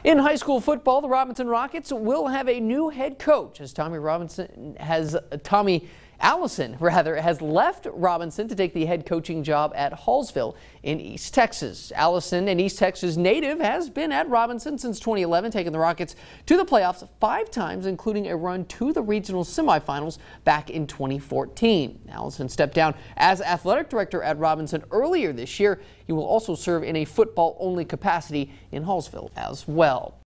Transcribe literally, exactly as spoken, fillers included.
In high school football, the Robinson Rockets will have a new head coach as Tommy Robinson has Tommy Allison rather has left Robinson to take the head coaching job at Hallsville in East Texas. Allison, an East Texas native, has been at Robinson since twenty eleven, taking the Rockets to the playoffs five times, including a run to the regional semifinals back in twenty fourteen. Allison stepped down as athletic director at Robinson earlier this year. He will also serve in a football-only capacity in Hallsville as well.